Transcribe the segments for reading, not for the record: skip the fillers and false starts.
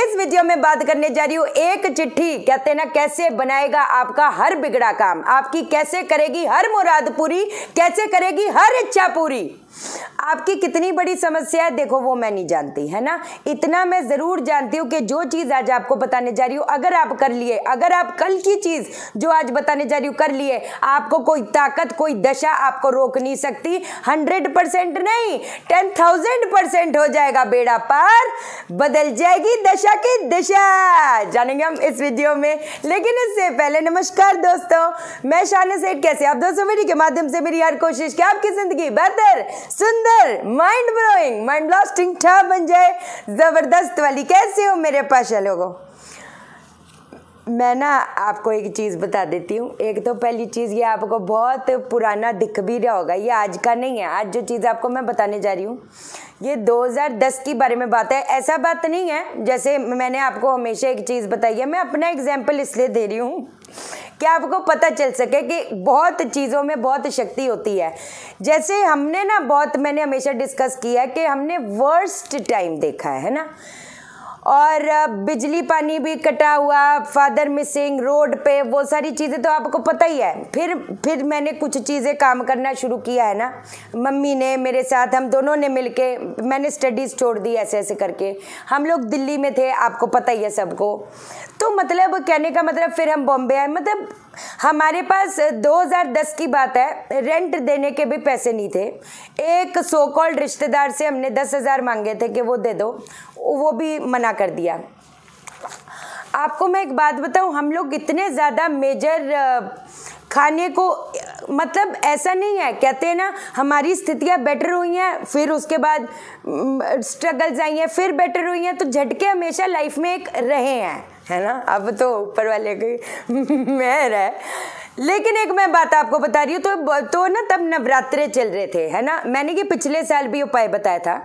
इस वीडियो में बात करने जा रही हूँ एक चिट्ठी, कहते हैं ना, कैसे बनाएगा आपका हर बिगड़ा काम, आपकी कैसे करेगी हर मुराद पूरी, कैसे करेगी हर इच्छा पूरी। आपकी कितनी बड़ी समस्या है देखो वो मैं नहीं जानती, है ना। इतना मैं जरूर जानती हूँ कि जो चीज आज आपको बताने जा रही हूँ अगर आप कर लिए, अगर आप कल की चीज जो आज बताने जा रही हूँ कर लिए, आपको कोई ताकत कोई दशा आपको रोक नहीं सकती। 100% नहीं 10,000% हो जाएगा बेड़ा पार, बदल जाएगी दशा की दिशा, जानेंगे हम इस वीडियो में। लेकिन इससे पहले नमस्कार दोस्तों, मैं शान सेठ। कैसे आप दोस्तों? वीडियो के माध्यम से मेरी हर कोशिश कि आपकी जिंदगी बेहतर, सुंदर, माइंड ब्लोइंग, माइंड ब्लास्टिंग ठा बन जाए, जबरदस्त वाली। कैसे हो मेरे पाशा लोगों? मैं ना आपको एक चीज़ बता देती हूँ। एक तो पहली चीज़, ये आपको बहुत पुराना दिख भी रहा होगा, ये आज का नहीं है। आज जो चीज़ आपको मैं बताने जा रही हूँ ये 2010 के बारे में बात है। ऐसा बात नहीं है जैसे मैंने आपको हमेशा एक चीज़ बताई है, मैं अपना एग्जाम्पल इसलिए दे रही हूँ कि आपको पता चल सके कि बहुत चीज़ों में बहुत शक्ति होती है। जैसे हमने ना बहुत, मैंने हमेशा डिस्कस किया है कि हमने वर्स्ट टाइम देखा है ना, और बिजली पानी भी कटा हुआ, फादर मिसिंग, रोड पे, वो सारी चीज़ें तो आपको पता ही है। फिर मैंने कुछ चीज़ें काम करना शुरू किया है ना, मम्मी ने मेरे साथ, हम दोनों ने मिलके, मैंने स्टडीज़ छोड़ दी ऐसे ऐसे करके। हम लोग दिल्ली में थे, आपको पता ही है सबको। तो मतलब कहने का मतलब फिर हम बॉम्बे आए। मतलब हमारे पास 2010 की बात है, रेंट देने के भी पैसे नहीं थे। एक सो कॉल्ड रिश्तेदार से हमने 10,000 मांगे थे कि वो दे दो, वो भी मना कर दिया। आपको मैं एक बात बताऊं, हम लोग इतने ज़्यादा मेजर खाने को, मतलब ऐसा नहीं है, कहते हैं ना हमारी स्थितियाँ बेटर हुई हैं, फिर उसके बाद स्ट्रगल्स आई हैं, फिर बेटर हुई हैं, तो झटके हमेशा लाइफ में एक रहे हैं, है ना। अब तो ऊपर वाले की मेहर है। लेकिन एक मैं बात आपको बता रही हूँ, तो ना तब नवरात्रे चल रहे थे, है ना। मैंने ये पिछले साल भी उपाय बताया था।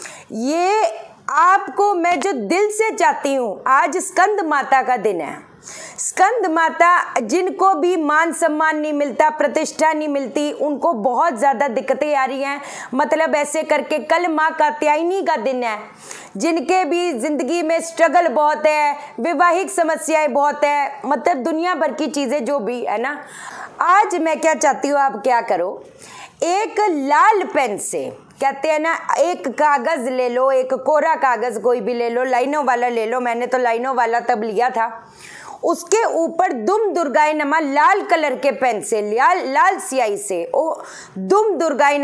ये आपको मैं जो दिल से चाहती हूँ, आज स्कंद माता का दिन है। स्कंद माता, जिनको भी मान सम्मान नहीं मिलता, प्रतिष्ठा नहीं मिलती, उनको बहुत ज़्यादा दिक्कतें आ रही हैं। मतलब ऐसे करके कल माँ कात्यायनी का दिन है। जिनके भी ज़िंदगी में स्ट्रगल बहुत है, वैवाहिक समस्याएं बहुत है, मतलब दुनिया भर की चीज़ें जो भी है ना। आज मैं क्या चाहती हूँ, आप क्या करो, एक लाल पेन से, कहते हैं ना, एक कागज़ ले लो, एक कोरा कागज़ कोई भी ले लो, लाइनों वाला ले लो। मैंने तो लाइनों वाला तब लिया था। उसके ऊपर दुम दुर्गाए नमा, लाल कलर के पेन से, लाल स्याही से, ओ दुम दुर्गाए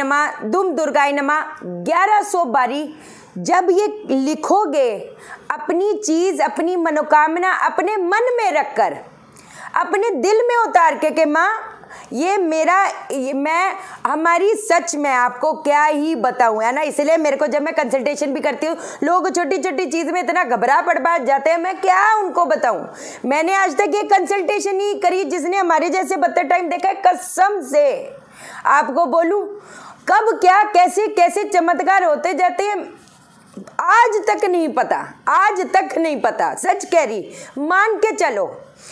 नमा 1100 बारी जब ये लिखोगे, अपनी चीज़, अपनी मनोकामना अपने मन में रखकर, अपने दिल में उतार के माँ ये मेरा, मैं हमारी, सच में आपको क्या ही बताऊं, है ना। इसलिए मेरे को जब मैं कंसल्टेशन भी करती हूँ, लोग छोटी छोटी चीज़ में इतना घबरा पड़ जाते हैं, मैं क्या उनको बताऊं। मैंने आज तक ये कंसल्टेशन ही करी जिसने हमारे जैसे बदतर टाइम देखा है, कसम से आपको बोलूं। कब क्या कैसे कैसे चमत्कार होते जाते हैं आज तक नहीं पता, आज तक नहीं पता, सच कह रही, मान के चलो।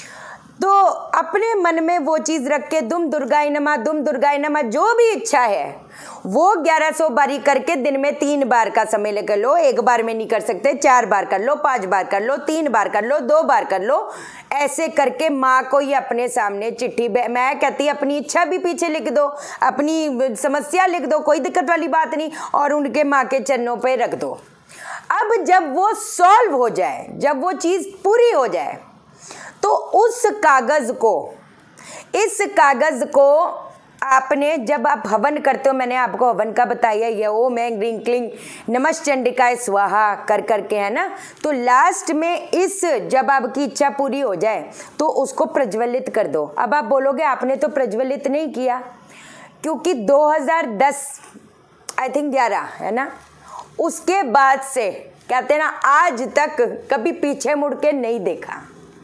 तो अपने मन में वो चीज़ रख के दुम दुर्गाए नमा, जो भी इच्छा है वो 1100 बारी करके दिन में 3 बार का समय लेकर लो। एक बार में नहीं कर सकते, 4 बार कर लो, 5 बार कर लो, 3 बार कर लो, 2 बार कर लो। ऐसे करके माँ को ही अपने सामने चिट्ठी, मैं कहती अपनी इच्छा भी पीछे लिख दो, अपनी समस्या लिख दो, कोई दिक्कत वाली बात नहीं, और उनके माँ के चरणों पे रख दो। अब जब वो सॉल्व हो जाए, जब वो चीज़ पूरी हो जाए, तो उस कागज़ को, इस कागज़ को आपने, जब आप हवन करते हो, मैंने आपको हवन का बताया, ये ओम ऐं ह्रीं क्लीं नमश्चंडिकाय स्वाहा कर करके, है ना। तो लास्ट में इस, जब आपकी इच्छा पूरी हो जाए तो उसको प्रज्वलित कर दो। अब आप बोलोगे आपने तो प्रज्वलित नहीं किया, क्योंकि 2010 आई थिंक 11, है ना, उसके बाद से कहते हैं ना आज तक कभी पीछे मुड़ के नहीं देखा।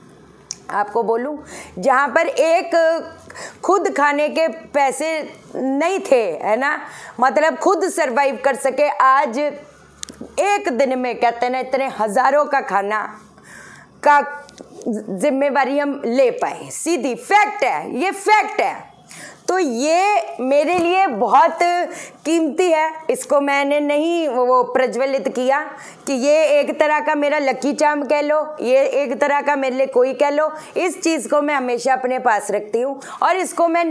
आपको बोलूं, जहाँ पर एक खुद खाने के पैसे नहीं थे, है ना, मतलब खुद सरवाइव कर सके, आज एक दिन में कहते हैं ना इतने हज़ारों का खाना का जिम्मेवारी हम ले पाए। सीधी फैक्ट है, ये फैक्ट है। तो ये मेरे लिए बहुत कीमती है। इसको मैंने नहीं वो प्रज्वलित किया कि ये एक तरह का मेरा लकी चार्म कह लो, ये एक तरह का मेरे लिए कोई कह लो। इस चीज़ को मैं हमेशा अपने पास रखती हूँ और इसको मैं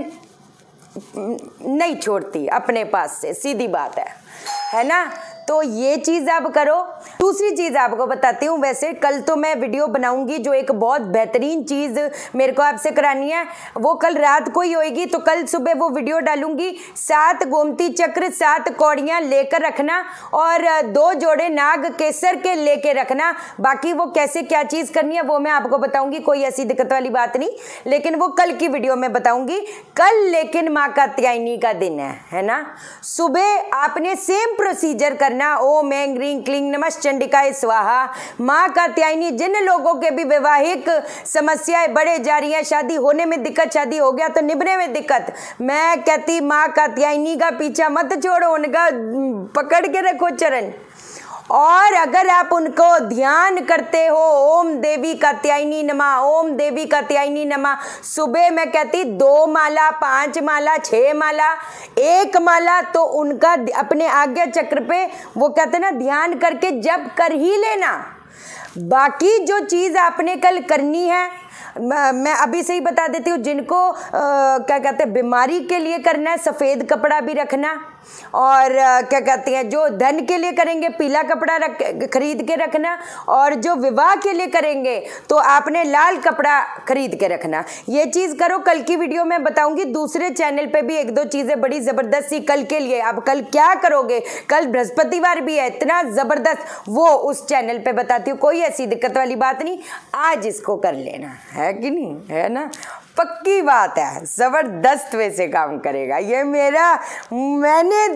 नहीं छोड़ती अपने पास से, सीधी बात है ना। तो ये चीज़ आप करो। दूसरी चीज़ आपको बताती हूँ, वैसे कल तो मैं वीडियो बनाऊंगी जो एक बहुत बेहतरीन चीज़ मेरे को आपसे करानी है, वो कल रात को ही होएगी। तो कल सुबह वो वीडियो डालूंगी। 7 गोमती चक्र 7 कौड़ियाँ लेकर रखना और 2 जोड़े नाग केसर के लेके रखना। बाकी वो कैसे क्या चीज़ करनी है वो मैं आपको बताऊंगी, कोई ऐसी दिक्कत वाली बात नहीं, लेकिन वो कल की वीडियो में बताऊंगी। कल लेकिन माँ कात्यायनी का दिन है ना। सुबह आपने सेम प्रोसीजर करना, ओम ऐं ह्रीं क्लीं नमः चंडिकाय स्वाहा। माँ कात्यायनी जिन लोगों के भी वैवाहिक समस्याएं बढ़े जा रही हैं, शादी होने में दिक्कत, शादी हो गया तो निभने में दिक्कत, मैं कहती माँ कात्यायनी का पीछा मत छोड़ो, उनका पकड़ के रखो चरण। और अगर आप उनको ध्यान करते हो, ओम देवी कात्यायनी नमः, ओम देवी कात्यायनी नमः, सुबह मैं कहती 2 माला, 5 माला, 6 माला, 1 माला, तो उनका अपने आज्ञा चक्र पे वो कहते ना ध्यान करके जप कर ही लेना। बाकी जो चीज़ आपने कल करनी है मैं अभी से ही बता देती हूँ। जिनको क्या कहते हैं बीमारी के लिए करना है, सफ़ेद कपड़ा भी रखना, और क्या कहते हैं जो धन के लिए करेंगे पीला कपड़ा खरीद के रखना, और जो विवाह के लिए करेंगे तो आपने लाल कपड़ा खरीद के रखना। ये चीज़ करो। कल की वीडियो में बताऊंगी। दूसरे चैनल पे भी 1-2 चीज़ें बड़ी ज़बरदस्त सी कल के लिए। आप कल क्या करोगे, कल बृहस्पतिवार भी है, इतना ज़बरदस्त, वो उस चैनल पे बताती हूँ। कोई ऐसी दिक्कत वाली बात नहीं, आज इसको कर लेना है कि नहीं, है ना। पक्की बात है, ज़बरदस्त वैसे काम करेगा ये मैंने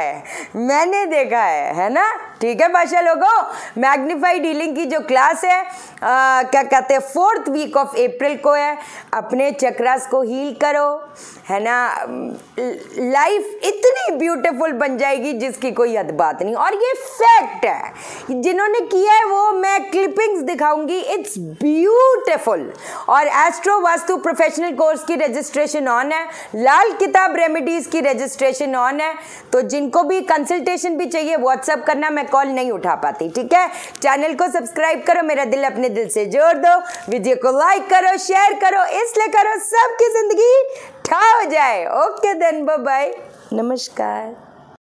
देखा है ना। ठीक है बादशाह लोगों, मैग्नीफाइड हीलिंग की जो क्लास है क्या कहते हैं 4th वीक ऑफ अप्रैल को है। अपने चक्रास को हील करो, है ना। लाइफ इतनी ब्यूटीफुल बन जाएगी जिसकी कोई हद बात नहीं। और ये फैक्ट है, जिन्होंने किया है वो मैं क्लिपिंग्स दिखाऊंगी, इट्स ब्यूटीफुल। और एस्ट्रो वास्तु प्रोफेशनल कोर्स की रजिस्ट्रेशन ऑन है, लाल किताब रेमेडीज की रजिस्ट्रेशन ऑन है। तो जिनको भी कंसल्टेशन भी चाहिए व्हाट्सअप करना, मैं कॉल नहीं उठा पाती। ठीक है, चैनल को सब्सक्राइब करो, मेरा दिल अपने दिल से जोड़ दो, वीडियो को लाइक करो, शेयर करो, इसलिए करो सबकी जिंदगी ठा हो जाए। ओके देन, बाय बाय, नमस्कार।